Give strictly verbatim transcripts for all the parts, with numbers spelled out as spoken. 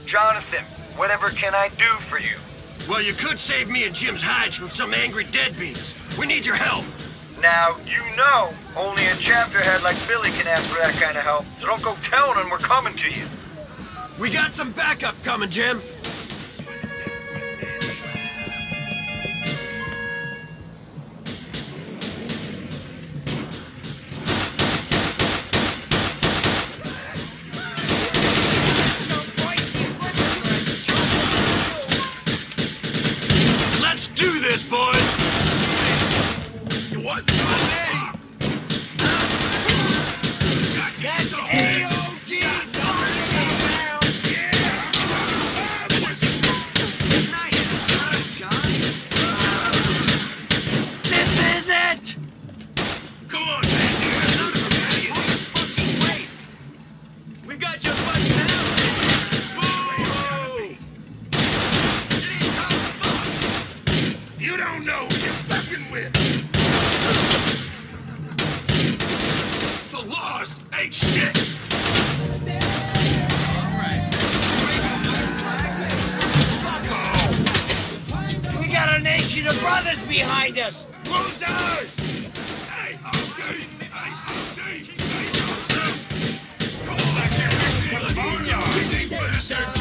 Jonathan, whatever can I do for you? Well, you could save me and Jim's hides from some angry deadbeats. We need your help. Now, you know, only a chapter head like Billy can ask for that kind of help, so don't go telling him we're coming to you. We got some backup coming, Jim. Let's do this, boys! You want That's A O D! Brothers behind us! Losers! Hey, okay, hey, okay, come on back here, California! These bastards!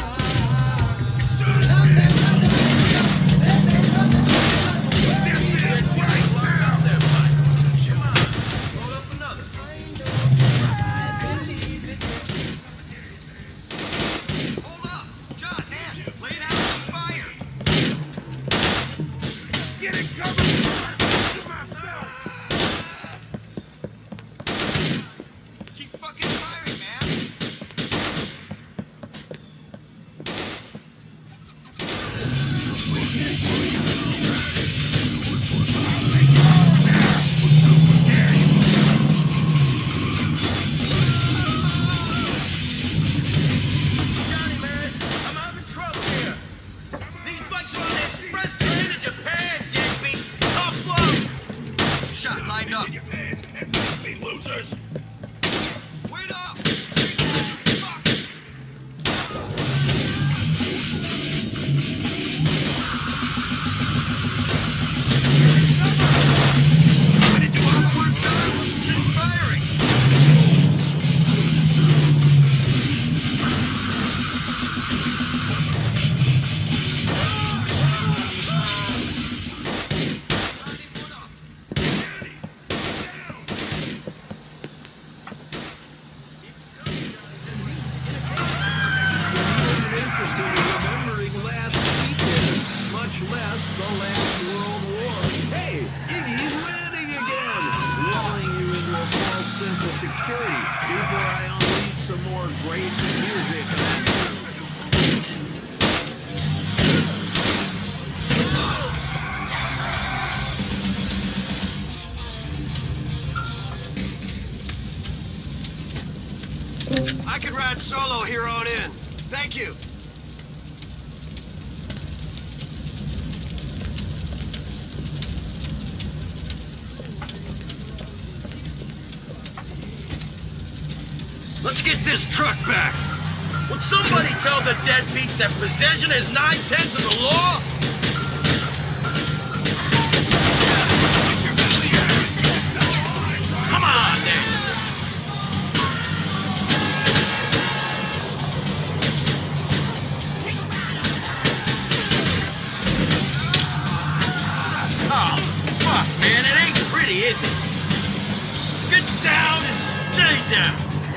I could ride solo here on in. Thank you. Let's get this truck back. Would somebody tell the deadbeats that possession is nine-tenths of the law? Come on, then. Is it? Get down and stay down!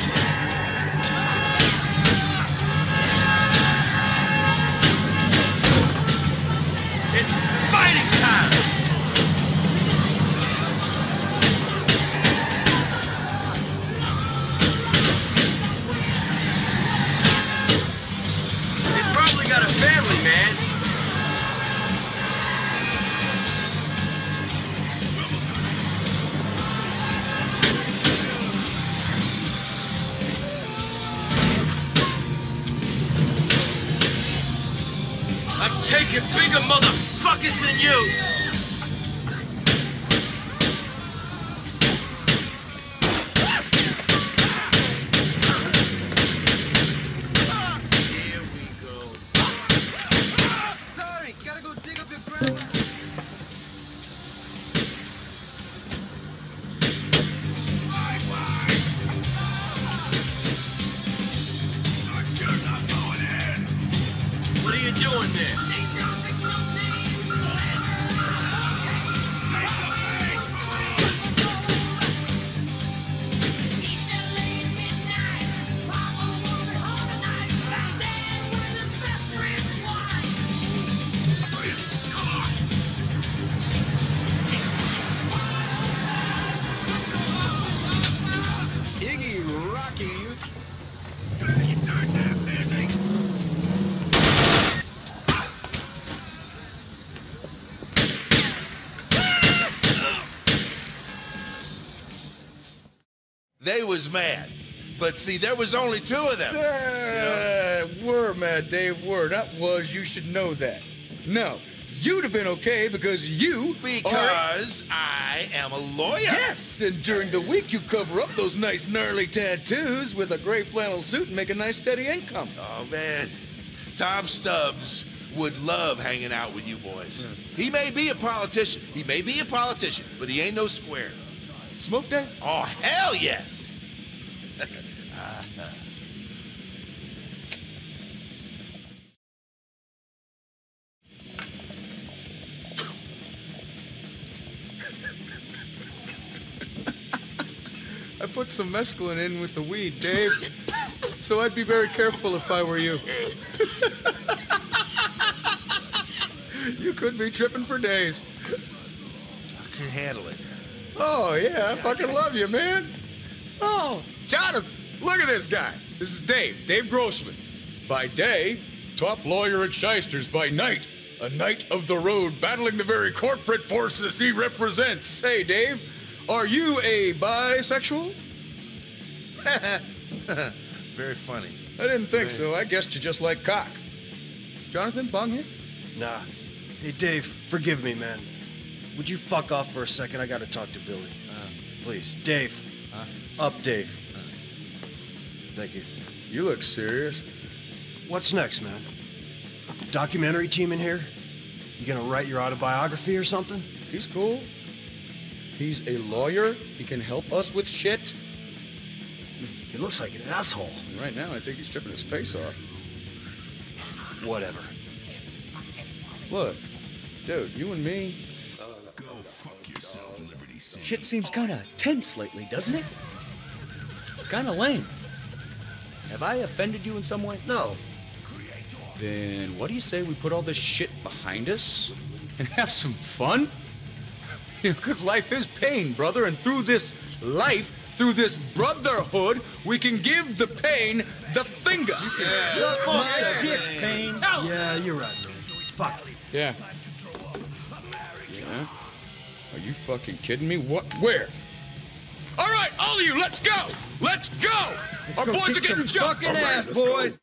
It's fighting time! They probably got a family, man. I'm taking bigger motherfuckers than you! Here we go. you doing there? They was mad. But see, there was only two of them. Uh, you know? We're mad, Dave. We're. That was, you should know that. No, you'd have been okay because you Because are... I am a lawyer. Yes, and during the week you cover up those nice gnarly tattoos with a gray flannel suit and make a nice steady income. Oh, man. Tom Stubbs would love hanging out with you boys. Mm. He may be a politician. He may be a politician, but he ain't no square. Smoke, Dave? Oh, hell yes. uh, I put some mescaline in with the weed, Dave. So I'd be very careful if I were you. You could be tripping for days. I can handle it. Oh, yeah, I fucking love you, man. Oh, Jonathan, look at this guy. This is Dave, Dave Grossman. By day, top lawyer at Shysters. By night, a knight of the road battling the very corporate forces he represents. Hey, Dave, are you a bisexual? Very funny. I didn't think so. I guessed you just like cock. Jonathan, bung hit? Nah. Hey, Dave, forgive me, man. Would you fuck off for a second? I gotta talk to Billy. Uh, Please. Dave. Huh? Up, Dave. Uh, Thank you. You look serious. What's next, man? Documentary team in here? You gonna write your autobiography or something? He's cool. He's a lawyer. He can help us with shit. He looks like an asshole. And right now, I think he's stripping his face off. Whatever. Look, dude, you and me... Shit seems kind of tense lately, doesn't it? It's kind of lame. Have I offended you in some way? No. Then what do you say we put all this shit behind us and have some fun? You know, because life is pain, brother, and through this life, through this brotherhood, we can give the pain the finger. Yeah, Suck my dick, pain. Yeah, you're right, man. Fuck. Yeah. Yeah? Are you fucking kidding me? What? Where? All right, all of you, let's go! Let's go! Let's Our go boys are getting jumped! Fucking ass, right, boys!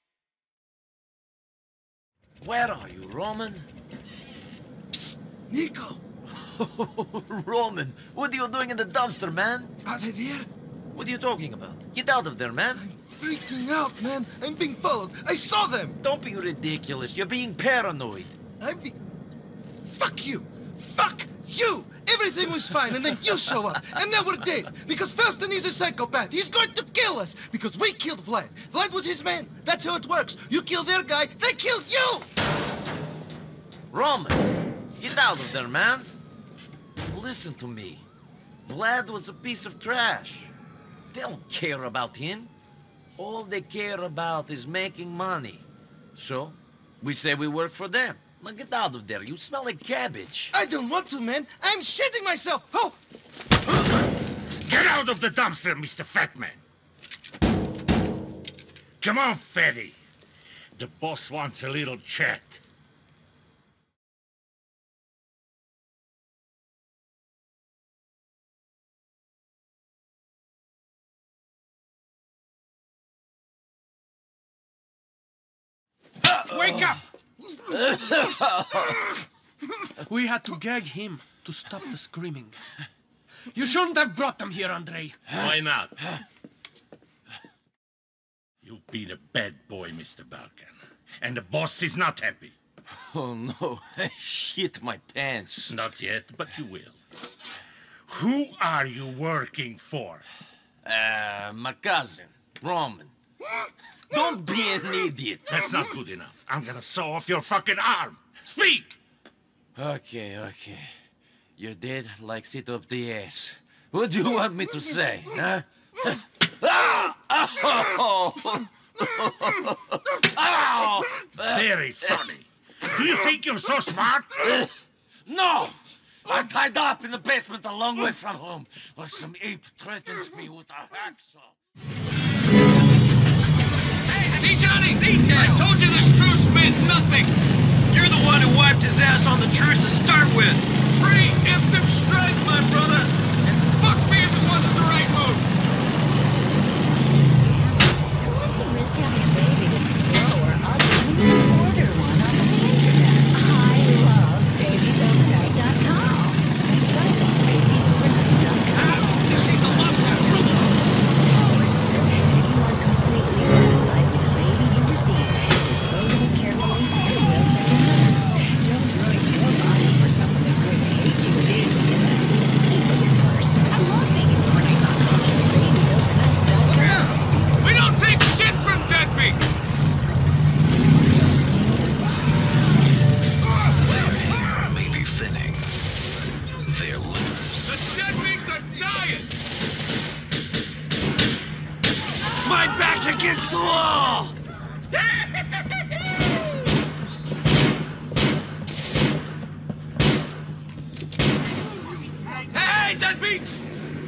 Where are you, Roman? Psst, Nico! Roman, what are you doing in the dumpster, man? Are they there? What are you talking about? Get out of there, man. I'm freaking out, man. I'm being followed. I saw them. Don't be ridiculous. You're being paranoid. I'm be... Fuck you! Fuck you! Everything was fine, and then you show up, and now we're dead. Because Felston is a psychopath. He's going to kill us, because we killed Vlad. Vlad was his man. That's how it works. You kill their guy, they kill you! Roman, get out of there, man. Listen to me. Vlad was a piece of trash. They don't care about him. All they care about is making money. So, we say we work for them. Now get out of there. You smell like cabbage. I don't want to, man. I'm shitting myself. Oh! Get out of the dumpster, Mister Fatman. Come on, fatty. The boss wants a little chat. Wake up! We had to gag him to stop the screaming. You shouldn't have brought them here, Andrei. Why not? You've been a bad boy, Mister Balkan. And the boss is not happy. Oh, no. I shit my pants. Not yet, but you will. Who are you working for? Uh, my cousin, Roman. Don't be an idiot. That's not good enough. I'm gonna saw off your fucking arm. Speak! Okay, okay. You're dead like sit up the ass. What do you want me to say, huh? Ah! Ow! Ow! Very funny. Do you think you're so smart? No! I'm tied up in the basement a long way from home, while some ape threatens me with a hacksaw. Hey, see, Johnny? Detail! I told you this truce meant nothing! You're the one who wiped his ass on the truce to start with! Preemptive strike, my brother! And fuck me if it wasn't the right move! Who wants to risk having a baby that's slow or ugly when you can order one off of the internet? I love babies overnight dot com. That's right, babies overnight dot com. You see the love that If you are completely satisfied with the baby you receive, dispose of it carefully and we'll send another. Don't ruin your body for someone that's going to hate you and is interested in money from your purse. I love babies overnight dot com. babies overnight dot com. We don't take shit from deadbeats! Their hair may be thinning. Their livers. The deadbeats are dying! My back's against the wall! Hey, deadbeats!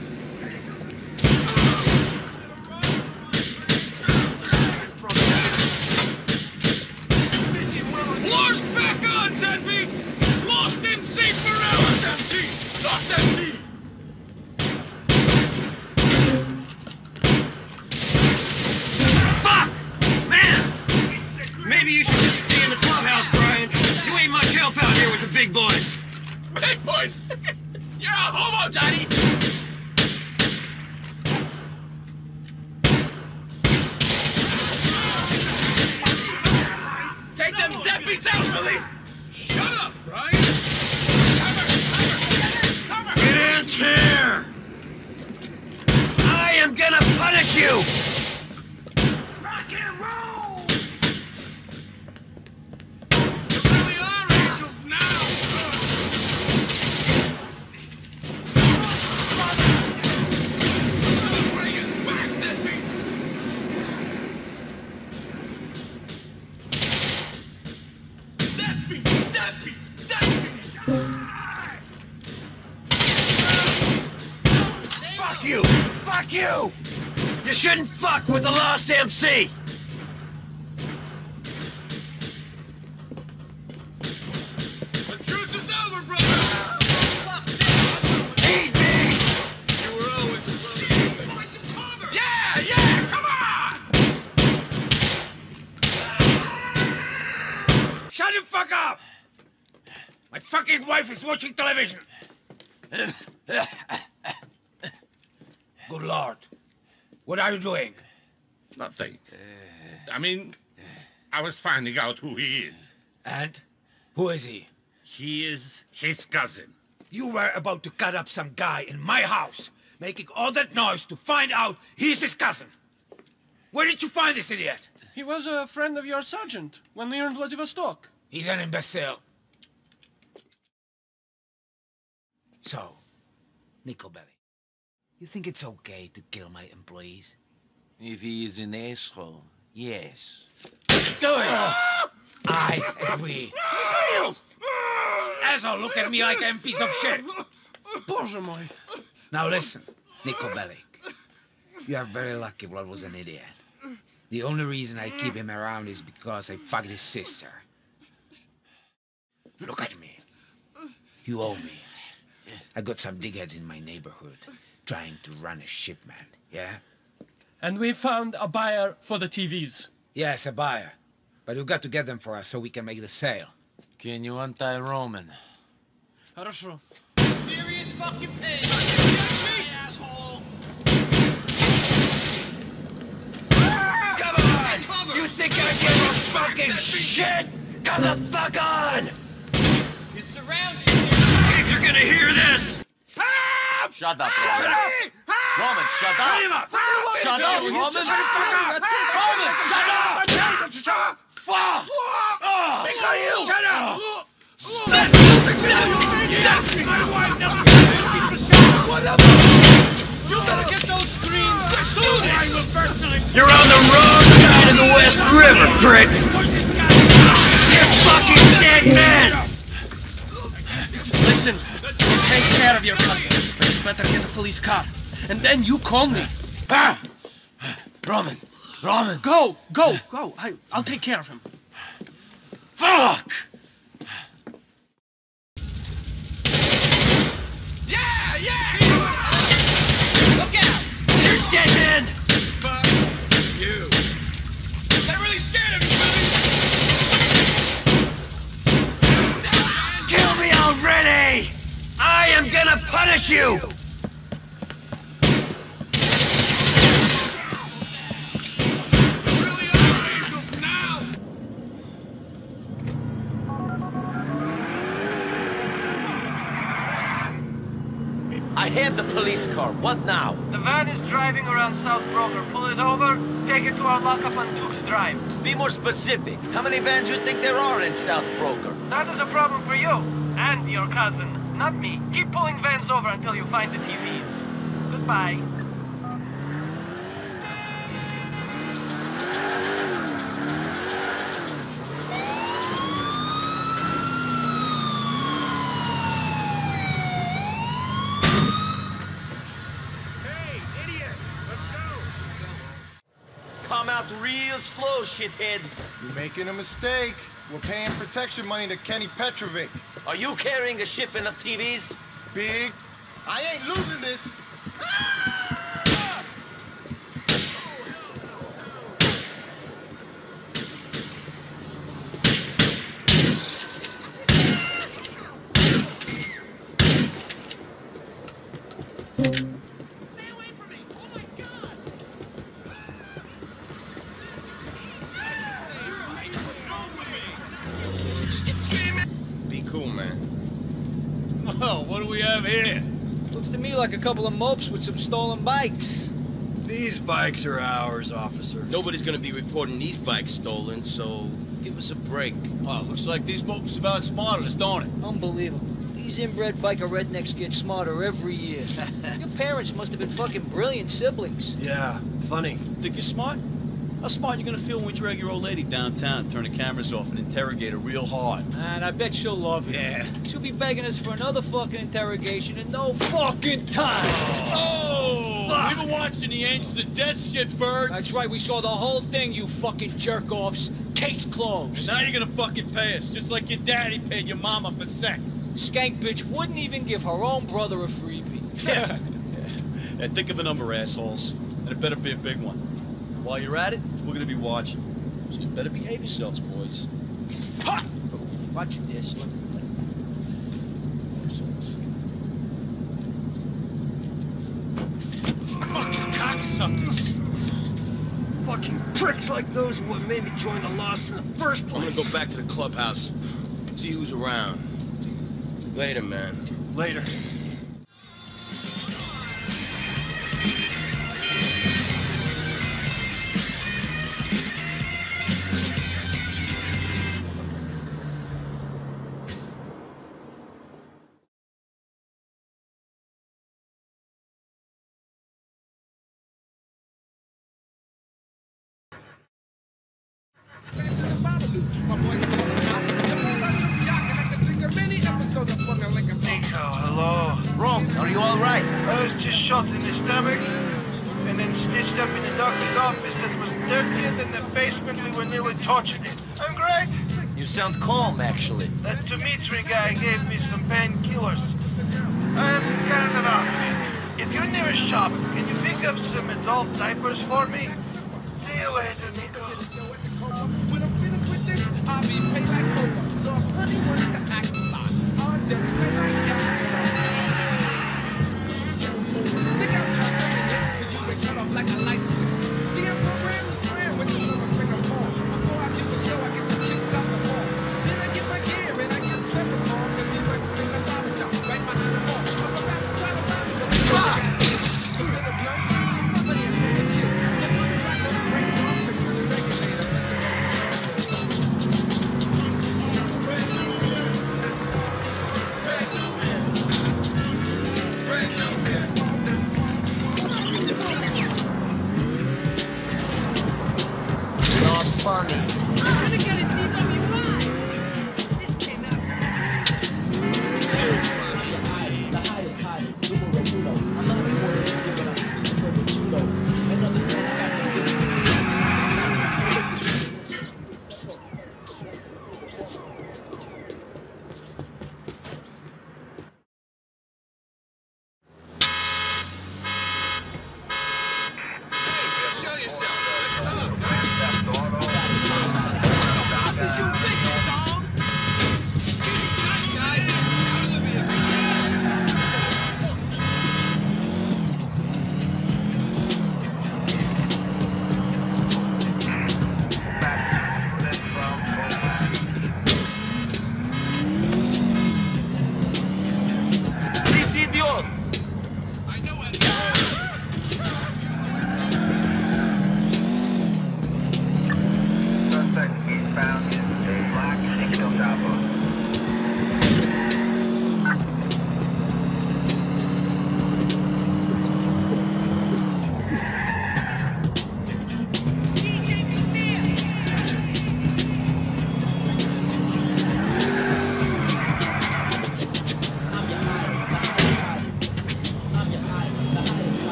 Floor's back on, deadbeats! Lost M C forever! Lost M C! Lost M C! Fuck! Man! Maybe you should just stay in the clubhouse, Brian. You ain't much help out here with the big boys. Big boys! You're a homo, Johnny! Take them deadbeats out, Billy! Shut up, Brian! Cover! Cover! Cover! Get in here! I am gonna punish you! Rock and roll! You really are angels now! Bring it back, deadbeats! Deadbeats! Deadbeats! Deadbeats! Fuck you! Fuck you! You shouldn't fuck with the Lost M C! The truce is over, brother! Eat me! You were always a brother. Find some cover! Yeah, yeah, come on! Shut the fuck up! My fucking wife is watching television! Good Lord. What are you doing? Nothing. I mean, I was finding out who he is. And? Who is he? He is his cousin. You were about to cut up some guy in my house, making all that noise to find out he's his cousin. Where did you find this idiot? He was a friend of your sergeant when we were in Vladivostok. He's an imbecile. So, Nico Bellic, you think it's okay to kill my employees? If he is an asshole, yes. Do it! I agree. Asshole, look at me like I'm a piece of shit. Боже мой. Now listen, Nico Bellic. You are very lucky Vlad was an idiot. The only reason I keep him around is because I fucked his sister. Look at me. You owe me. I got some digheads in my neighborhood trying to run a shipment, yeah? And we found a buyer for the T Vs. Yes, a buyer. But you got to get them for us so we can make the sale. Can you untie Roman? Хорошо. Serious fucking pain! asshole! Come on! You think I give a fucking shit? Come the fuck on! You're surrounded! Kids are gonna hear this! Shut up, Roman. Help! Roman, shut up! Shut him up! Shut up, Roman! Roman, shut up! Shut up! Fuck! Because you! Shut up! You better get those screens. Let's do this! I will personally. You're on the wrong side of the West River, pricks! You're fucking dead men! Listen, you take care of your cousin, but you better get a police car, and then you call me. Ah! Roman, Roman, Go, go, go. I, I'll take care of him. fuck! Yeah, yeah! Look out! You're dead men! Fuck you. They're really scared of you, Billy! Kill me already! I am gonna punish you! I have the police car. What now? The van is driving around South Broker. Pull it over, take it to our lockup on Duke's Drive. Be more specific. How many vans you think there are in South Broker? That is a problem for you and your cousin, not me. Keep pulling vans over until you find the T Vs. Goodbye. Come out real slow, shithead. You're making a mistake. We're paying protection money to Kenny Petrovic. Are you carrying a shipment of T Vs? Big. I ain't losing this. Be cool, man. Oh, what do we have here? Looks to me like a couple of mopes with some stolen bikes. These bikes are ours, officer. Nobody's gonna be reporting these bikes stolen, so give us a break. Oh, looks like these mopes have outsmarted us, don't it? Unbelievable. These inbred biker rednecks get smarter every year. Your parents must have been fucking brilliant siblings. Yeah, funny. Think you're smart? How smart you gonna feel when we drag your old lady downtown, turn the cameras off, and interrogate her real hard? And I bet she'll love it. Yeah. She'll be begging us for another fucking interrogation in no fucking time. Oh! Fuck. We were watching the Angels of Death, shit birds. That's right, we saw the whole thing, you fucking jerk-offs. Case closed. And now you're gonna fucking pay us, just like your daddy paid your mama for sex. Skank bitch wouldn't even give her own brother a freebie. Yeah. And think of a number, assholes. And it better be a big one. While you're at it, we're gonna be watching. So you better behave yourselves, boys. Ha! Watch it there, Slim. Excellent. Fucking cocksuckers! Fucking pricks like those who made me join the Lost in the first I'm gonna place. go back to the clubhouse. See who's around. Later, man. Later. Nico, hello. Roman, are you all right? I was just shot in the stomach, and then stitched up in the doctor's office that was dirty, and in the basement we were nearly tortured in. I'm great. You sound calm, actually. That Dmitri guy gave me some painkillers. I'm kind of off. If you're near a shop, can you pick up some adult diapers for me? See you later, Nico. When I'm finished with this, I'll be paid like Copa. So if honey wants to act about, I'll just pay like that. Stick out your fucking hips, cause you been cut off like a light switch. See, I'm programmed to slam with the summer spring of fall. Before I do a show, I get some chicks out the mall. Then I get my gear and I get Trevor call, cause he went to sing a barber shop right behind the wall. I'm about to start a rap, so I'm gonna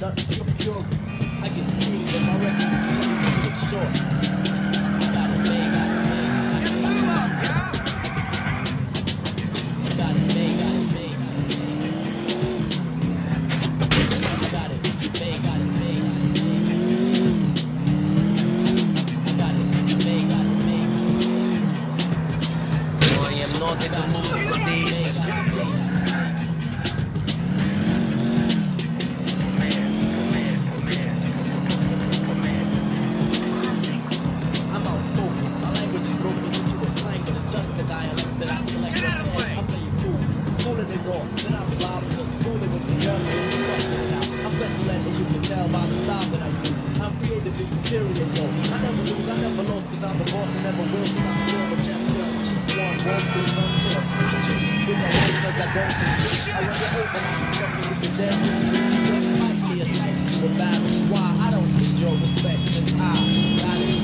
nothing so pure. I get the feeling that my record is getting short. I got it made, got it made, got it made, got it made, got it made, got it made, got it made, got it made. I am not in the mood for this. I'm outspoken. My language is broken into a slang, but it's just the dialect that I select. I play it cool. Schooling is all. Then I'm loud, just fooling with the young kids. I'm special ed, and you can tell by the style that I use. I'm creatively superior, though. I never lose, I never lost, cause I'm the boss and never will, cause I'm still the champion. Cheat one, one, two, one, two, which I hate cause I don't compete. I run it over, I'm fucking with the devil. Don't fight me, a type to a battle. Why? I don't need your respect, cause I got it.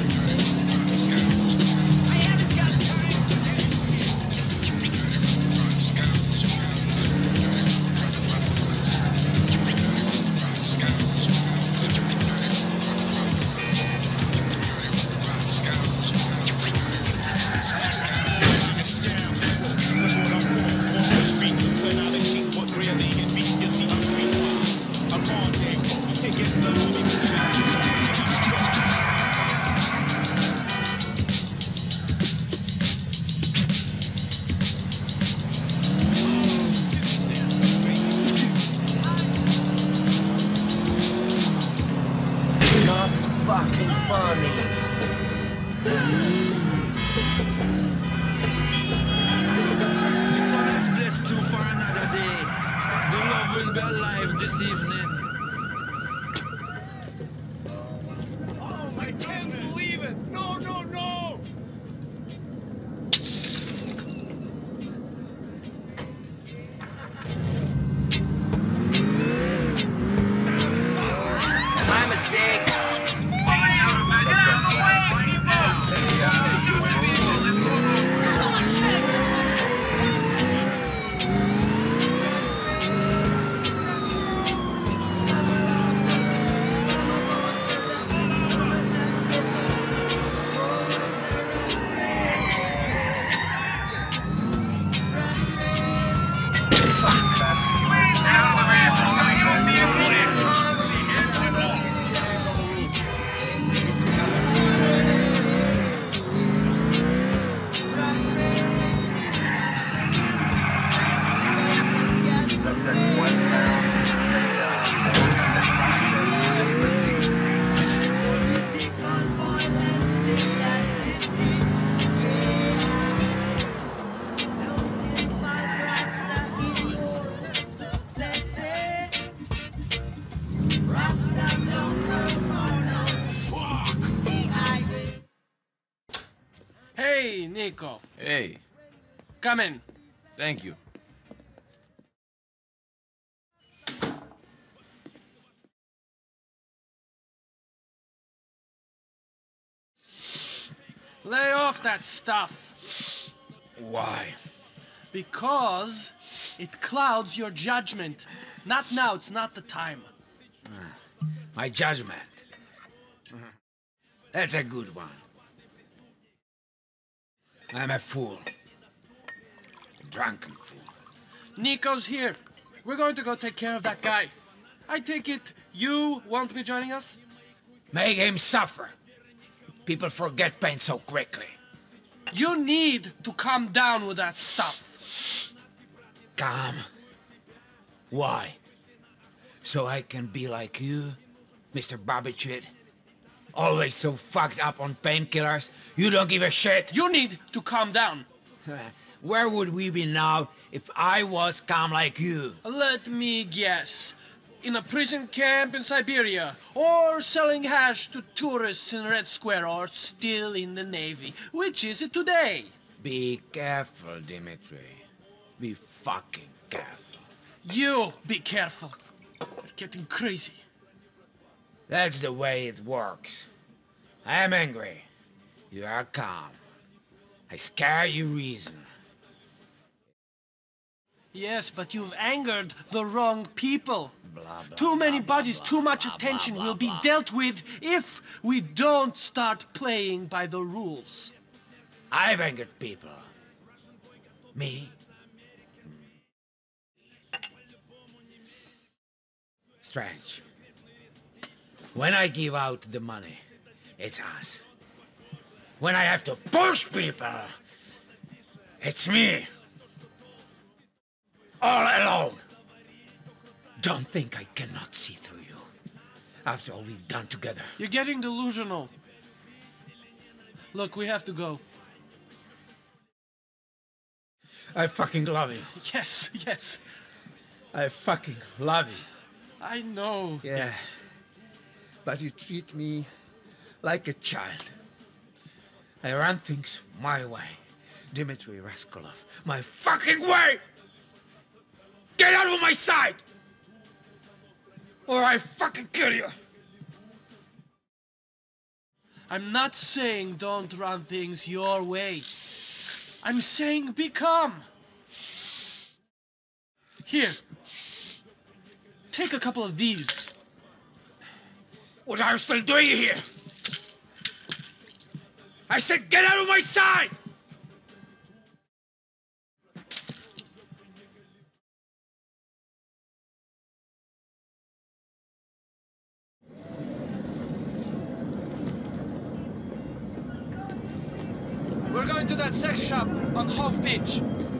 Not fucking funny. The sun has blessed you for another day. The love will be alive this evening. Oh, I can't believe it! No, no, no! My mistake. Hey, Nico. Hey, Come in. thank you. Lay off that stuff. Why? Because it clouds your judgment. Not now, it's not the time. My judgment. That's a good one. I'm a fool. A drunken fool. Nico's here. We're going to go take care of that guy. I take it you won't be joining us? Make him suffer. People forget pain so quickly. You need to calm down with that stuff. Calm? Why? So I can be like you, Mister Barbiturated? Always so fucked up on painkillers, you don't give a shit? You need to calm down. Where would we be now if I was calm like you? Let me guess. In a prison camp in Siberia, or selling hash to tourists in Red Square, or still in the Navy. Which is it today? Be careful, Dimitri. Be fucking careful. You be careful. You're getting crazy. That's the way it works. I am angry. You are calm. I scare you reason. Yes, but you've angered the wrong people. Blah, blah, too many blah, bodies, blah, too much blah, attention blah, will be blah. dealt with if we don't start playing by the rules. I've angered people. Me? Strange. When I give out the money, it's us. When I have to push people, it's me. All alone. Don't think I cannot see through you. After all we've done together. You're getting delusional. Look, we have to go. I fucking love you. Yes, yes. I fucking love you. I know. Yeah. Yes. But you treat me like a child. I run things my way. Dmitri Raskolov, my fucking way! Get out of my sight! Or I fucking kill you! I'm not saying don't run things your way. I'm saying become. Here. Take a couple of these. What are you still doing here? I said get out of my sight! We're going to that sex shop on Hove Beach.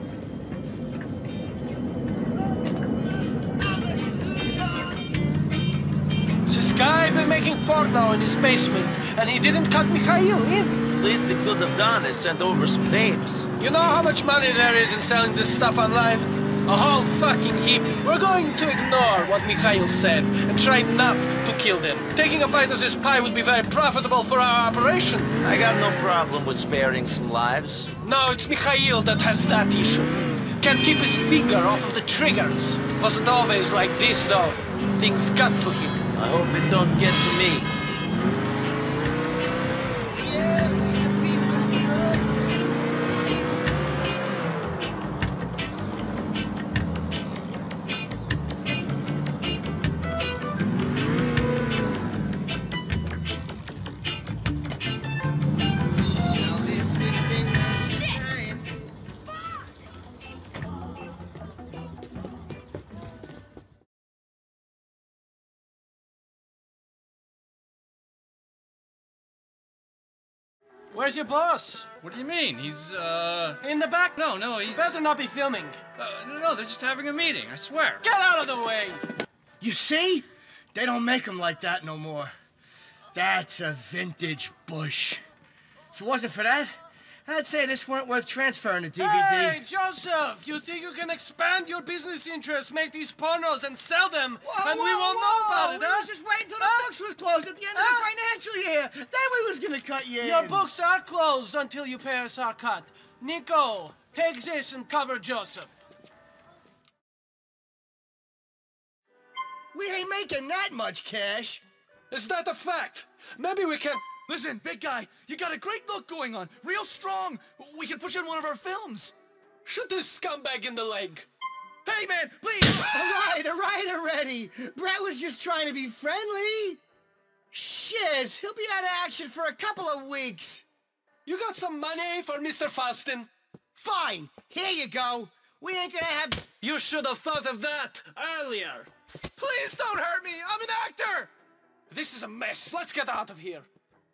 This guy been making porno in his basement, and he didn't cut Mikhail in. At least he could have done is sent over some tapes. You know how much money there is in selling this stuff online? A whole fucking heap. We're going to ignore what Mikhail said and try not to kill them. Taking a bite of this pie would be very profitable for our operation. I got no problem with sparing some lives. No, it's Mikhail that has that issue. Can't keep his finger off of the triggers. Wasn't always like this, though. Things got to him. I hope it don't get to me. Where's your boss? What do you mean? He's, uh... In the back? No, no, he's... Better not be filming. Uh, no, no, they're just having a meeting, I swear. Get out of the way! You see? They don't make them like that no more. That's a vintage Bush. If it wasn't for that, I'd say this weren't worth transferring to D V D. Hey, Joseph! You think you can expand your business interests, make these pornos and sell them, Whoa, and whoa, we won't whoa. know about it, We huh? was just waiting till the Huh? books was closed at the end Huh? of the financial year. Then we was gonna cut you Your in. books are closed until you pay us our cut. Nico, take this and cover Joseph. We ain't making that much cash. Is that a fact? Maybe we can... Listen, big guy, you got a great look going on. Real strong. We can put you in one of our films. Shoot this scumbag in the leg. Hey, man, please. All right, all right already. Brett was just trying to be friendly. Shit, he'll be out of action for a couple of weeks. You got some money for Mister Faustin? Fine, here you go. We ain't gonna have... You should have thought of that earlier. Please don't hurt me. I'm an actor. This is a mess. Let's get out of here.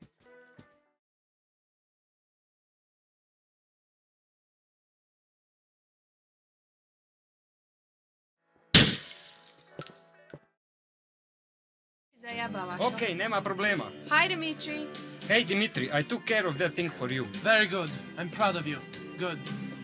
Okay, nema problema. Hi, Dimitri. Hey, Dimitri, I took care of that thing for you. Very good. I'm proud of you. Good.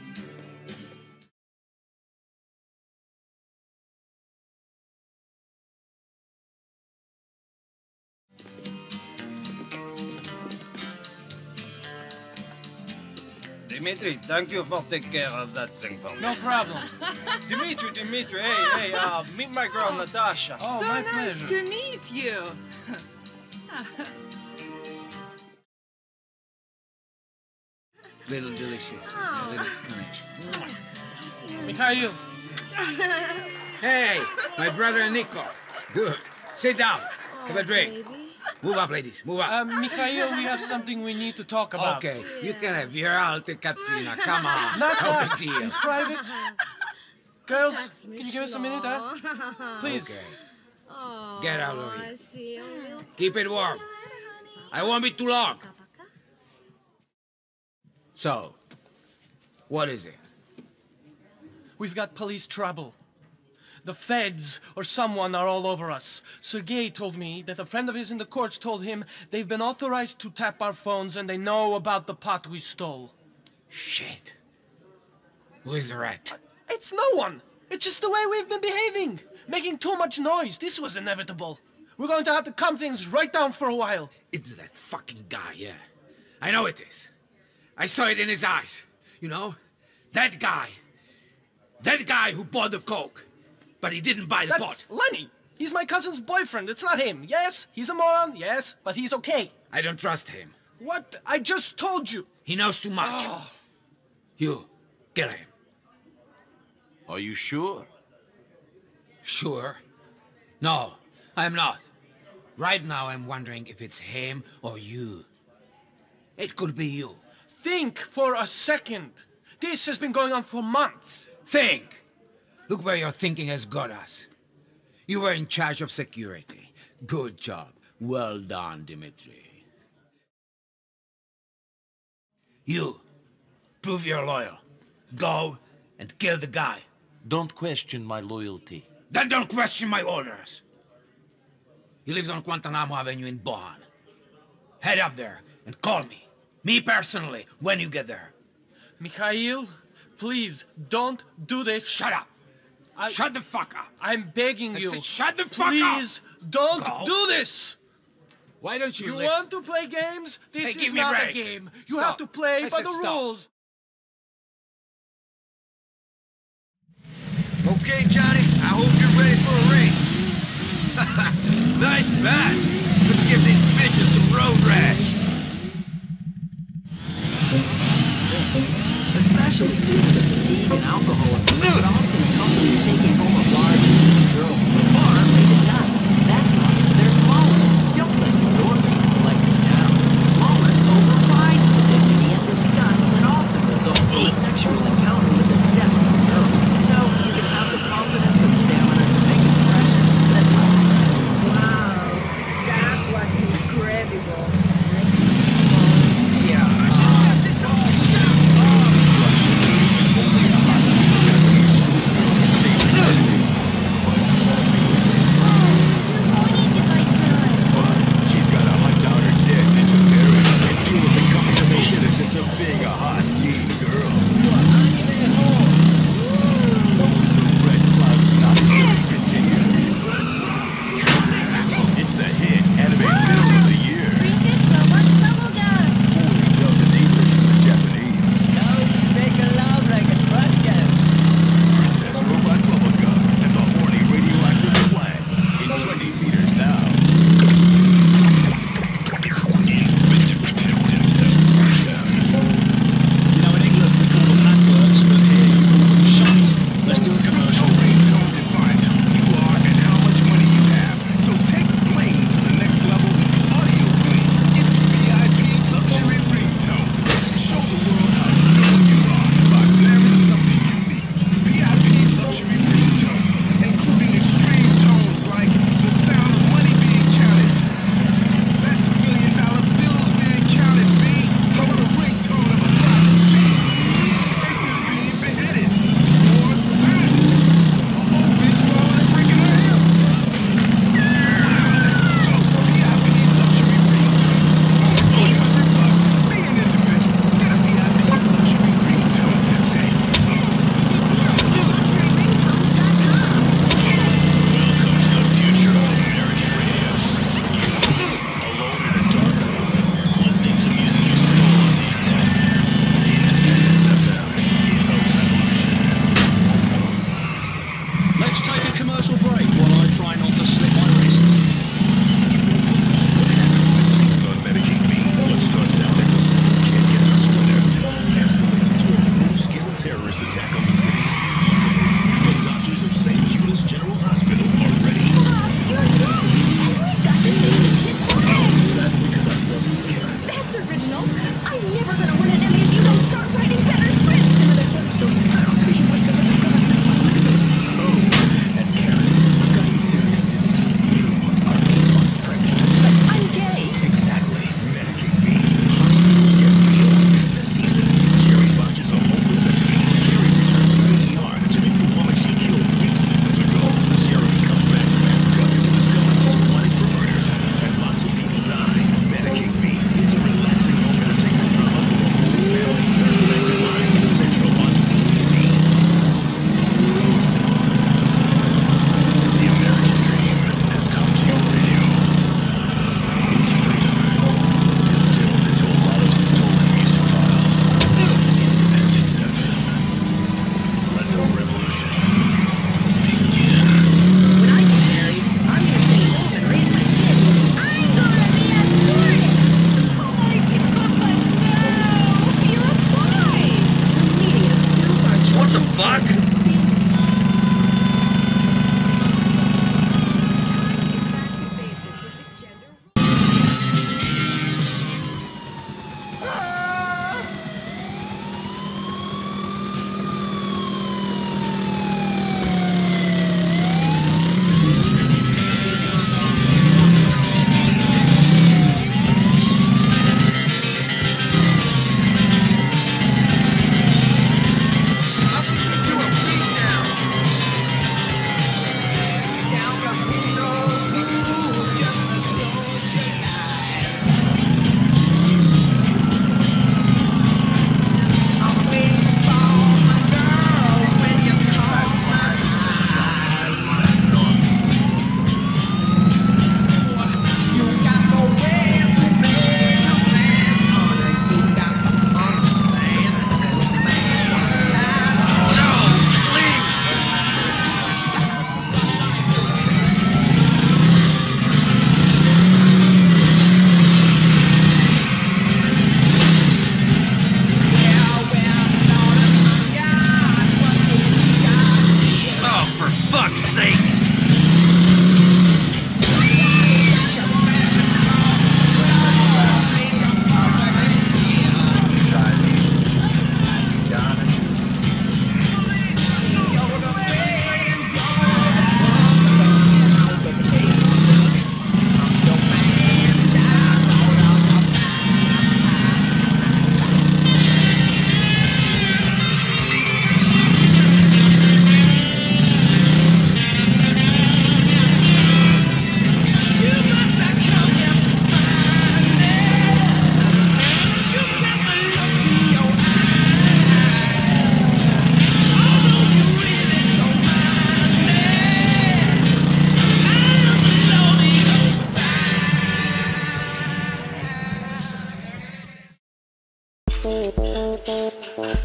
Dimitri, thank you for taking care of that thing for me. No problem. Dimitri, Dimitri, hey, hey, uh, meet my girl, Natasha. Oh, so my nice pleasure. to meet you. Little delicious. A little connection. Mikhail, Hey, my brother Nico. Good. Sit down. Have a drink. Move up, ladies. Move up. Uh, Mikhail, we have something we need to talk about. Okay, you can have your alte Katrina. Come on. Not no that. big deal. In private. Girls, can you give us a minute, huh? Please. Okay. Get out of here. Keep it warm. I won't be too long. So, what is it? We've got police trouble. The feds or someone are all over us. Sergei told me that a friend of his in the courts told him they've been authorized to tap our phones and they know about the pot we stole. Shit. Who is the rat? It's no one. It's just the way we've been behaving. Making too much noise. This was inevitable. We're going to have to calm things right down for a while. It's that fucking guy, yeah. I know it is. I saw it in his eyes. You know? That guy. That guy who bought the coke. But he didn't buy the That's pot. Lenny. He's my cousin's boyfriend. It's not him. Yes, he's a moron. Yes, but he's okay. I don't trust him. What? I just told you. He knows too much. Oh. You, kill him. Are you sure? Sure? No, I'm not. Right now I'm wondering if it's him or you. It could be you. Think for a second. This has been going on for months. Think! Look where your thinking has got us. You were in charge of security. Good job. Well done, Dimitri. You, prove you're loyal. Go and kill the guy. Don't question my loyalty. Then don't question my orders. He lives on Guantanamo Avenue in Bohan. Head up there and call me. Me personally, when you get there. Mikhail, please, don't do this. Shut up. I, shut the fuck up. I'm begging I you. Said shut the fuck please, up. Please, don't Go. do this. Why don't you You listen? want to play games? This Hey, is give me not break. a game. You Stop. have to play I by said the stop. rules. Okay, Johnny, I hope you're ready for a race. Nice bat. Let's give these bitches some road rash. Especially due to the fatigue and alcohol abuse that often accompanies taking home a large girl from a bar late at night. That's why there's Lawless. Don't let your ladies let you down. Lawless overrides the dignity and disgust that often result from a sexual encounter with a desperate girl. So you can have the confidence and stamina to make an impression that lasts. Wow, that was incredible. Yeah. Only a heart Thank you.